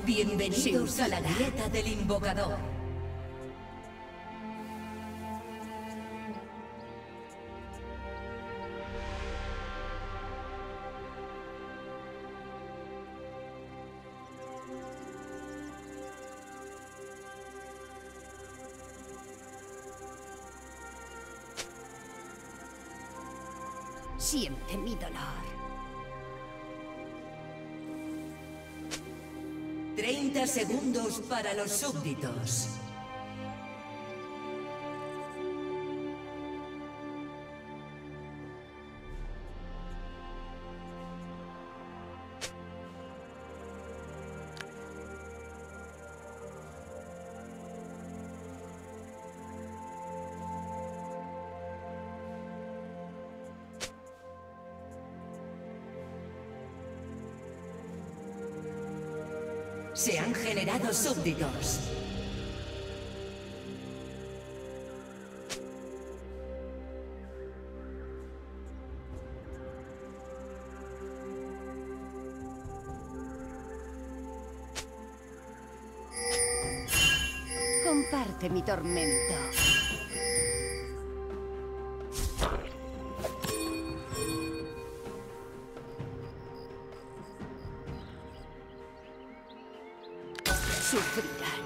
Bienvenidos a la grieta del invocador. Siente mi dolor. 30 segundos para los súbditos. Se han generado súbditos. Comparte mi tormento. Sufrirán.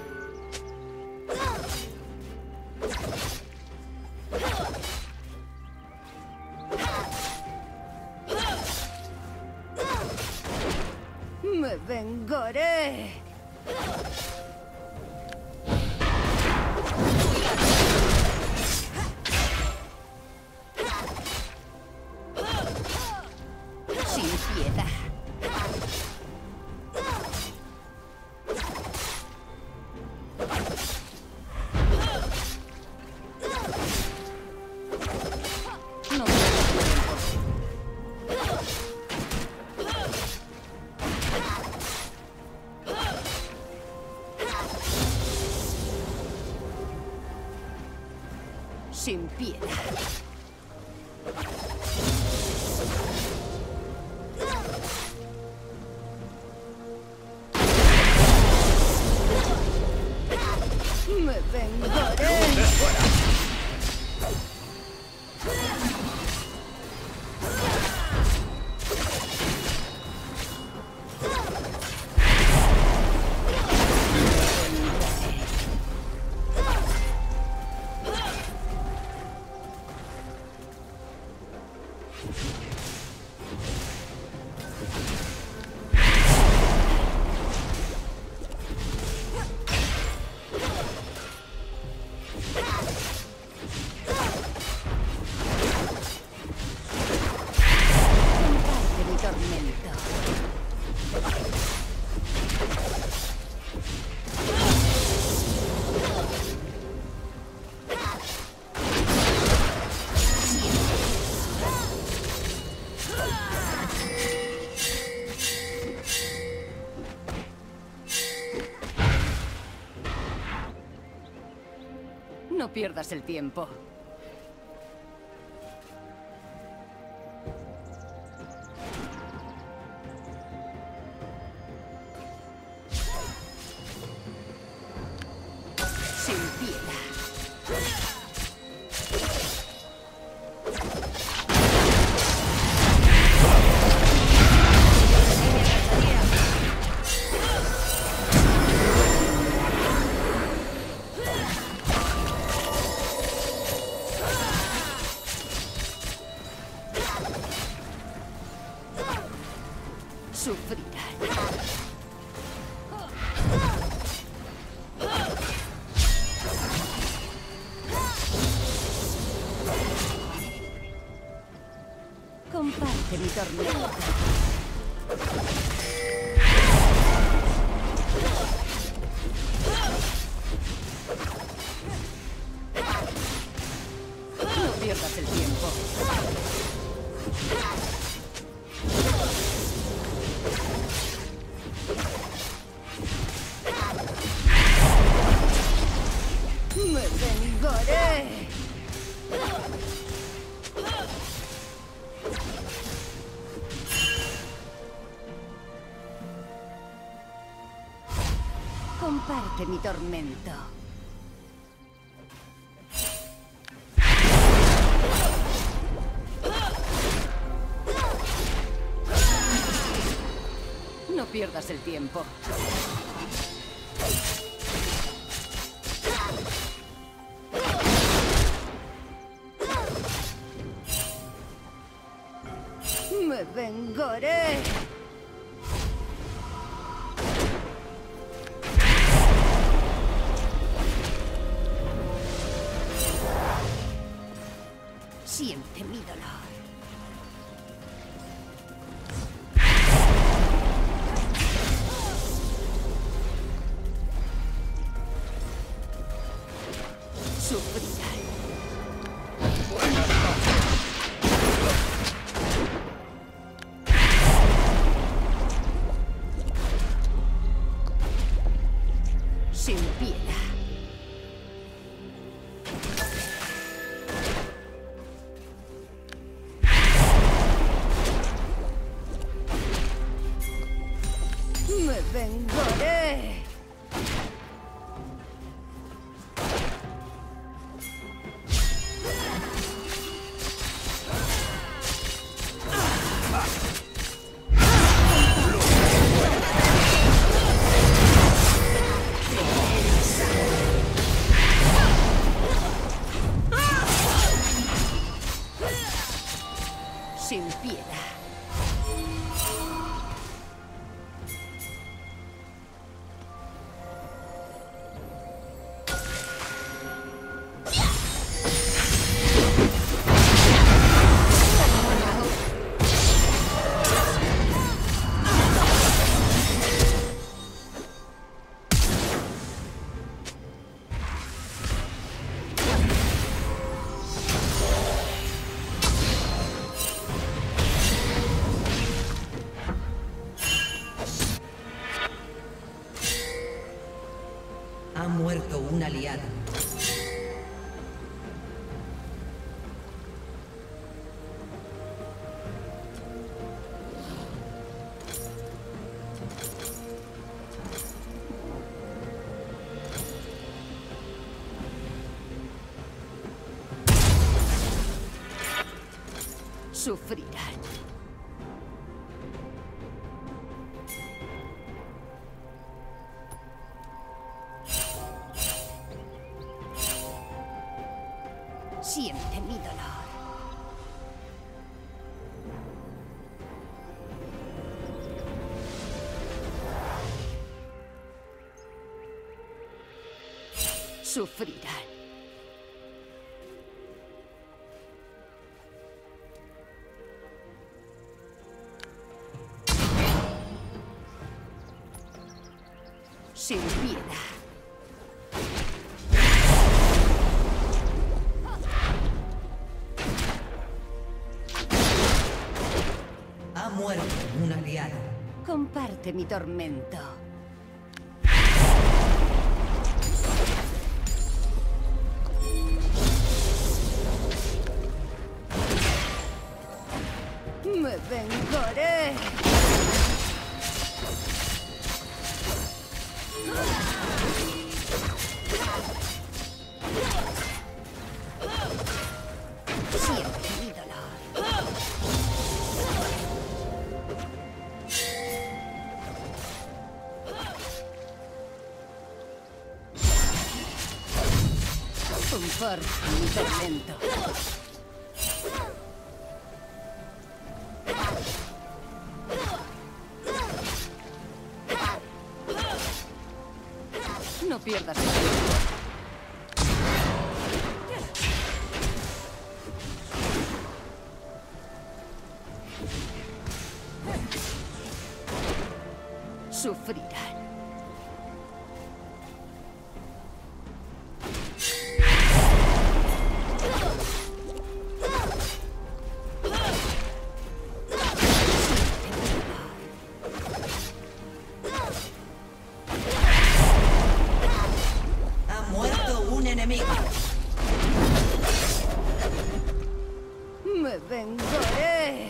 Me vengaré. Sin piedad. Sin piedad. Me vengaré. No pierdas el tiempo. Sin piedad. Sufrirán. Comparte mi tormento. No pierdas el tiempo. Me vengaré. Comparte mi tormento. No pierdas el tiempo. Me vengaré. Siente mi dolor. Sufrirán. Sin piedad. Me vengaré. Sin piedad. Ha muerto un aliado. Sufrirán. Siente mi dolor. Sufrirán. Sin piedad. Ha muerto un aliado. Comparte mi tormento. Me vengaré. Siente mi dolor. Comparte mi tormento. No pierdas el tiempo. Sufrirán. Ha muerto un enemigo. Me vengaré.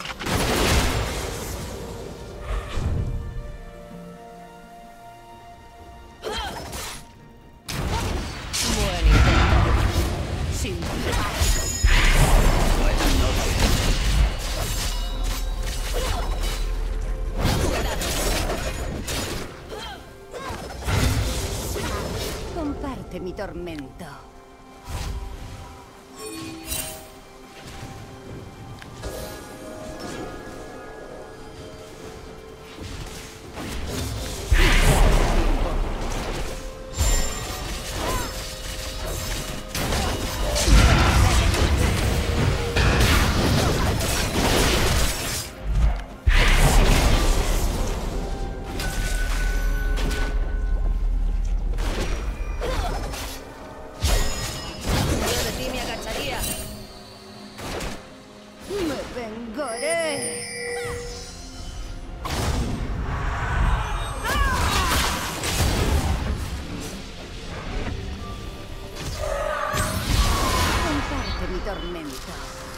Comparte mi tormento. vengaré. Comparte mi tormento.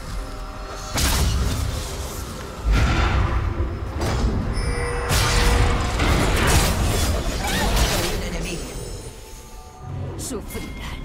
Un enemigo. Sufrirán.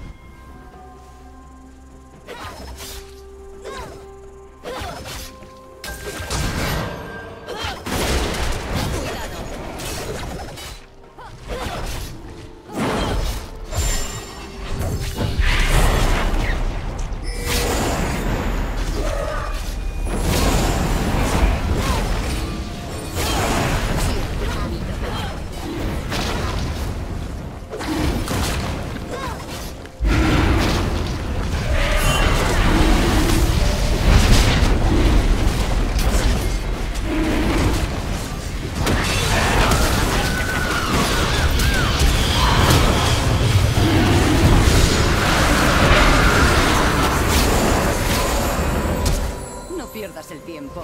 No pierdas el tiempo.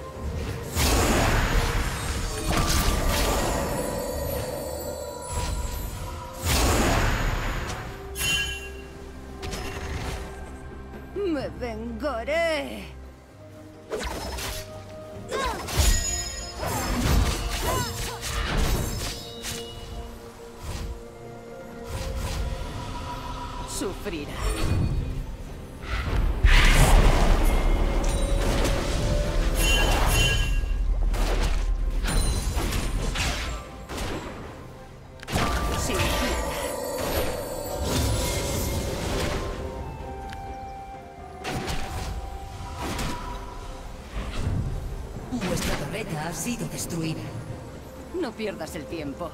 Me vengaré. Sufrirán. Sin piedad. Vuestra torreta ha sido destruida. No pierdas el tiempo.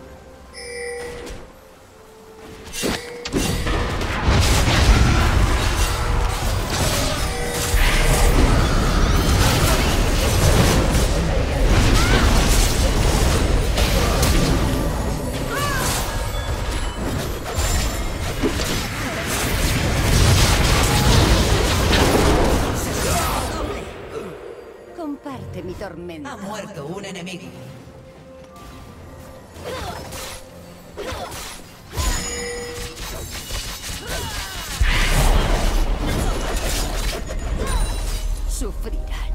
Comparte mi tormento. Ha muerto un enemigo. Sufrirán.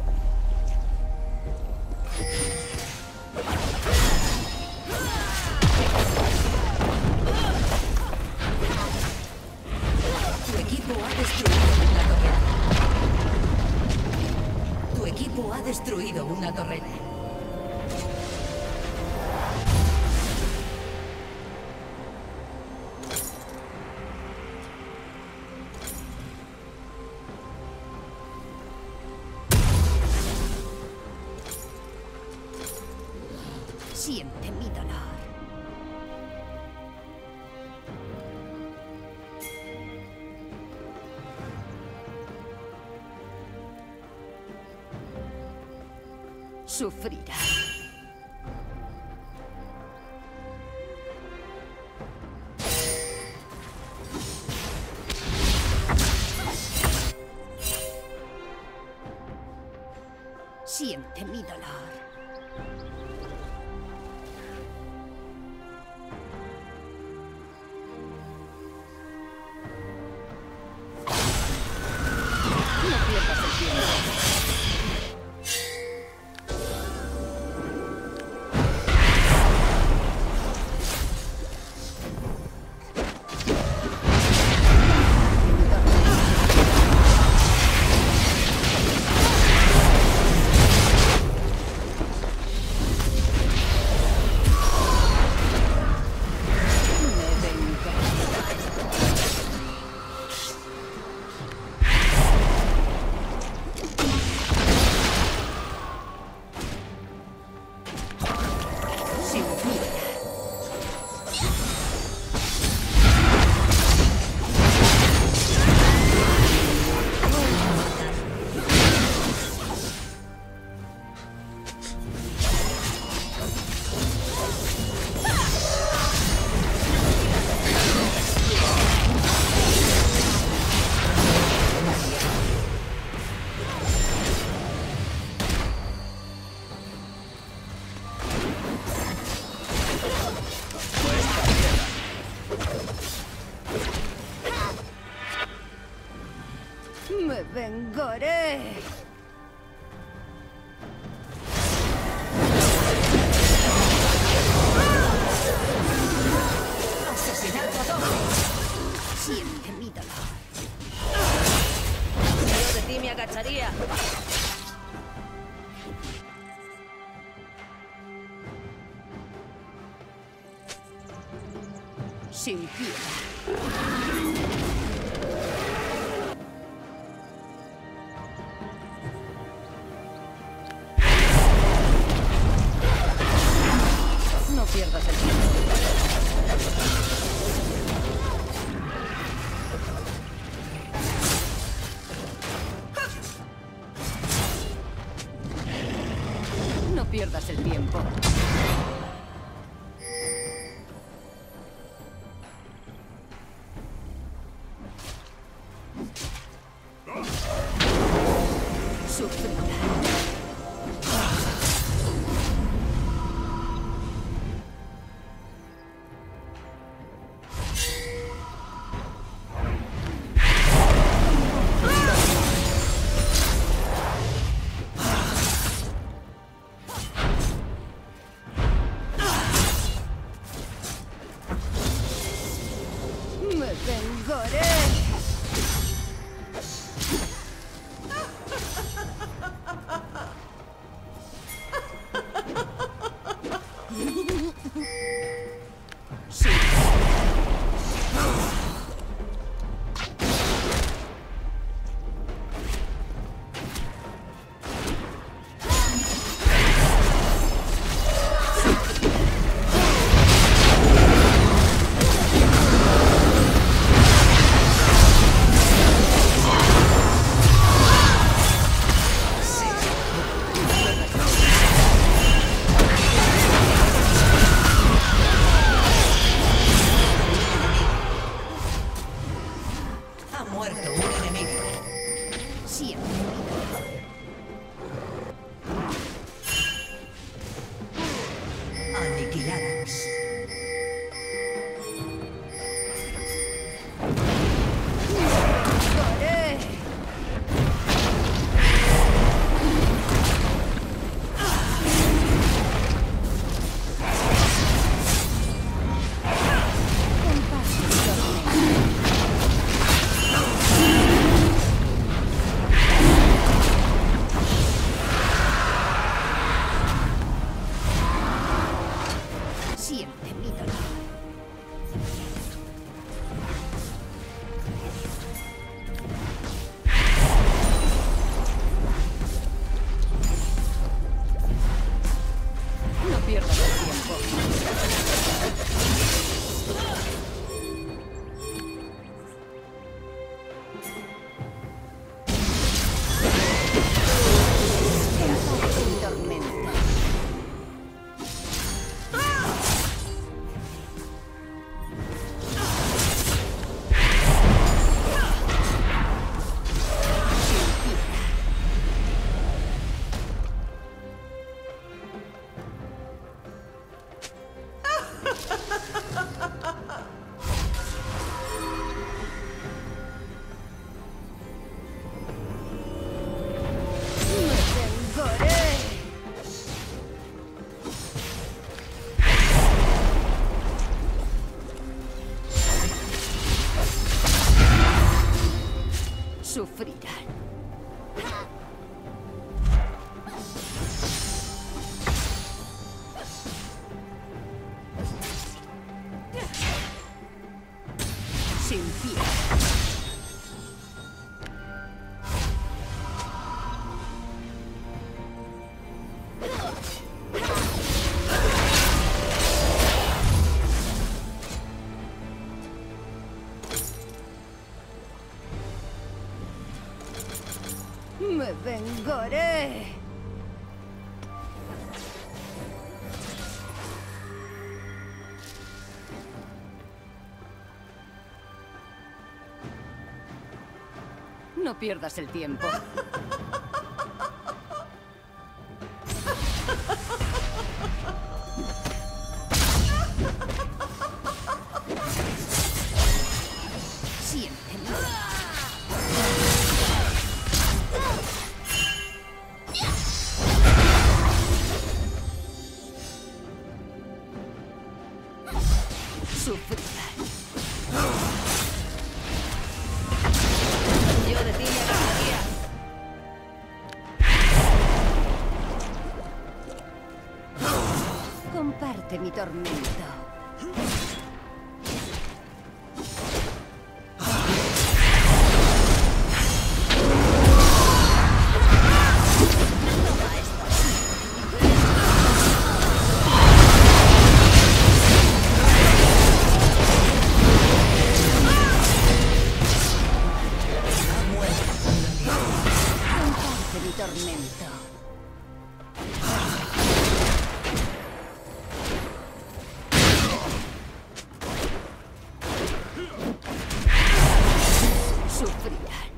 Tu equipo ha destruido una torreta. Tu equipo ha destruido una torreta. Siente mi dolor. Sufrirá. Siente mi dolor. No pierdas el tiempo. vengaré. ¡Asesinato doble! Siente mi dolor. Yo de ti me agacharía. Sin piedad. No pierdas el tiempo. No pierdas el tiempo. Sufrirá. Me vengaré. Sí. Ha muerto un enemigo. Siente mi dolor. Aniquilados. Vengaré. Siente mi dolor. No pierdas el tiempo. En tormenta. Sin piedad. Me vengaré. Sufrirán. Sin piedad. Me vengaré. No pierdas el tiempo. Siente mi dolor. Sufrirán. Yo de ti me agasaría. Comparte mi tormento. Comparte mi tormento. Sufrirán.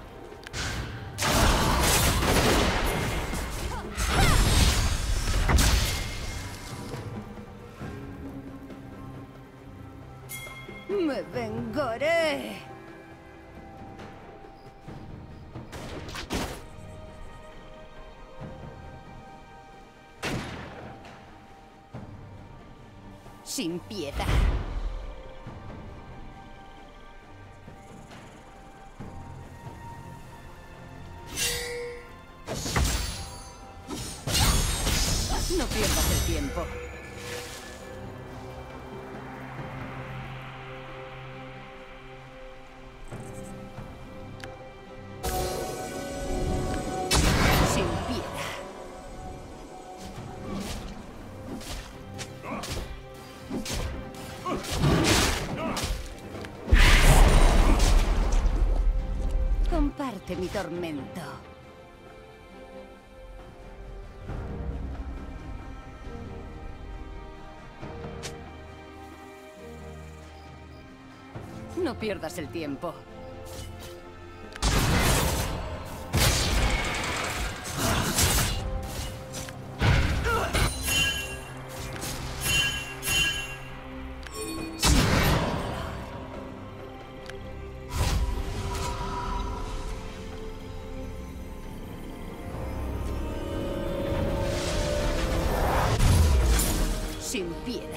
Me vengaré. Sin piedad. No pierdas el tiempo. Sin piedad. Comparte mi tormento. No pierdas el tiempo. Sin piedad.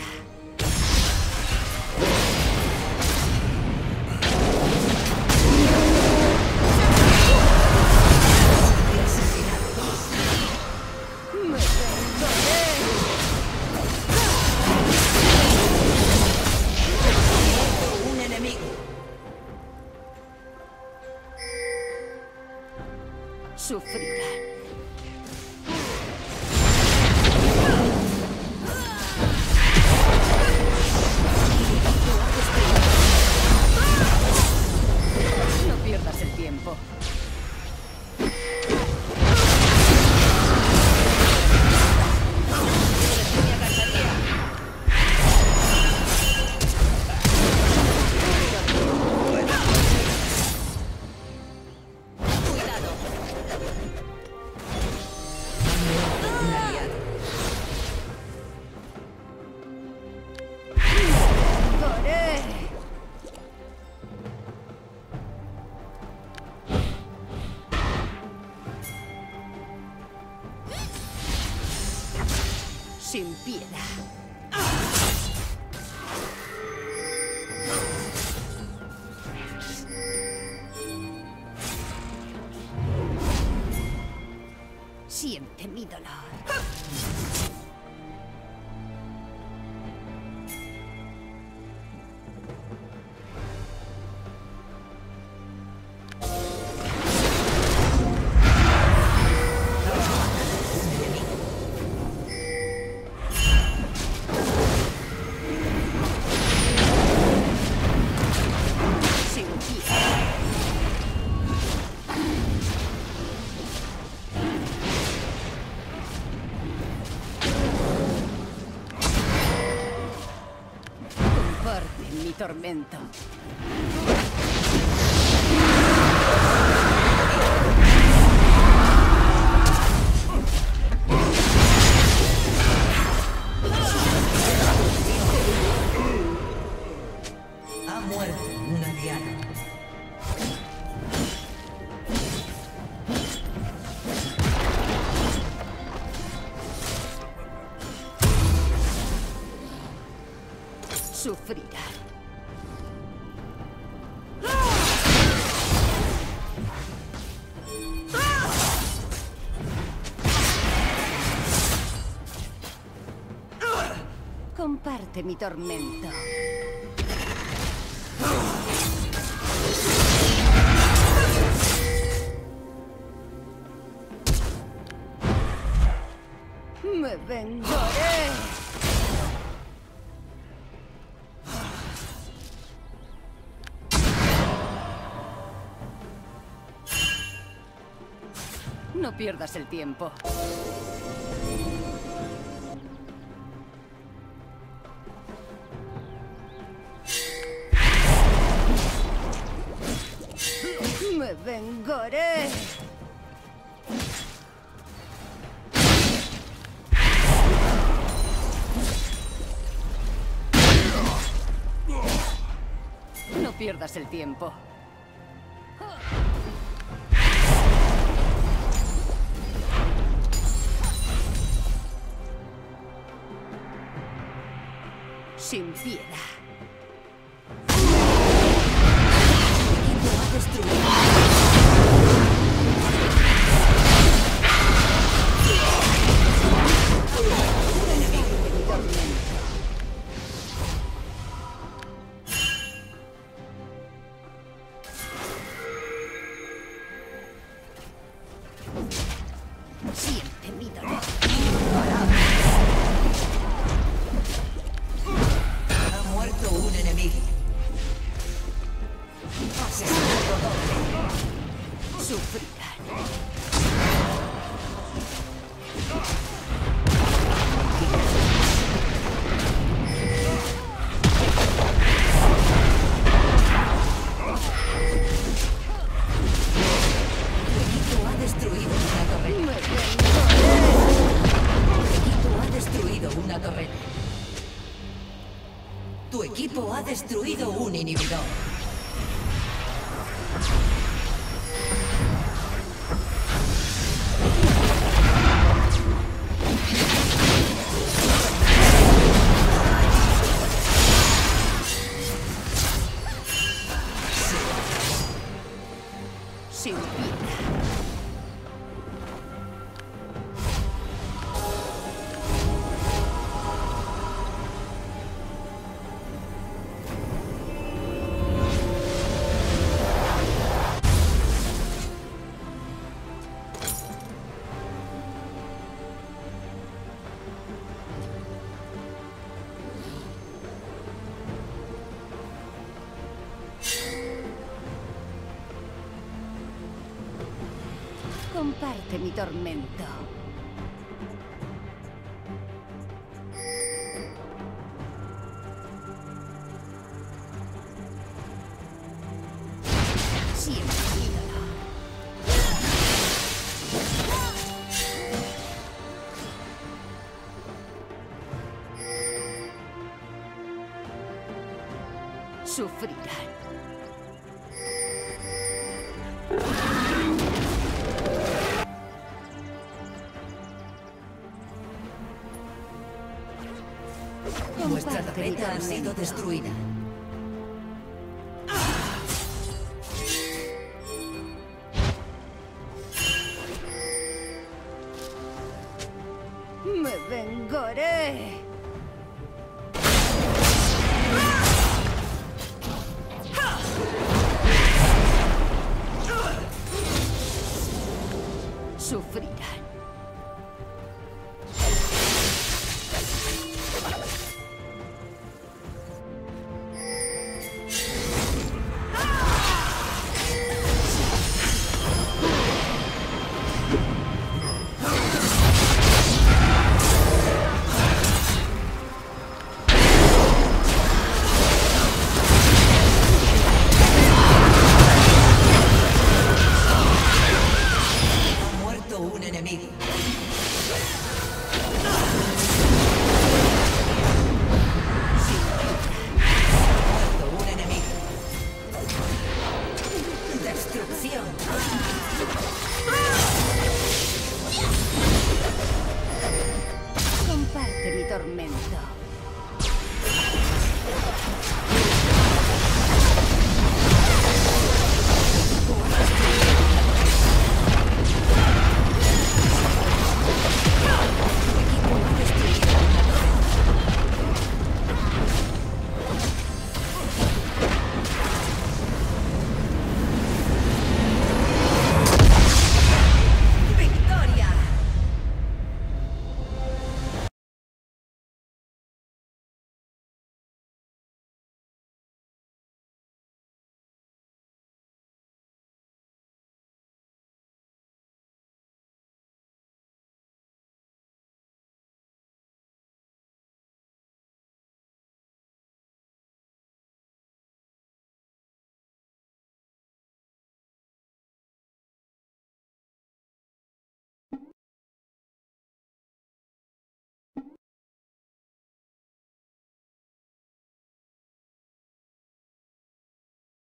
Me vengaré. Un enemigo. Sufrirán. No pierdas el tiempo. Un aliado. Vengaré. Sin piedad. Siente mi dolor. Sin piedad. Comparte mi tormento. Ha muerto un aliado. Sufrirán. Comparte mi tormento. Me vengaré. No pierdas el tiempo. Me vengaré. No pierdas el tiempo. Sin piedad. Siente mi dolor. Ha muerto un enemigo. Asesinato doble. Sufrirán. Tu equipo ha destruido una torreta. Me vengaré. Tu equipo ha destruido una torreta. Tu equipo ha destruido un inhibidor. Sin piedad. Comparte mi tormento. Siempre mi dolor. Sufrirán. Nuestra Comparte mi torreta ha sido tormento. destruida.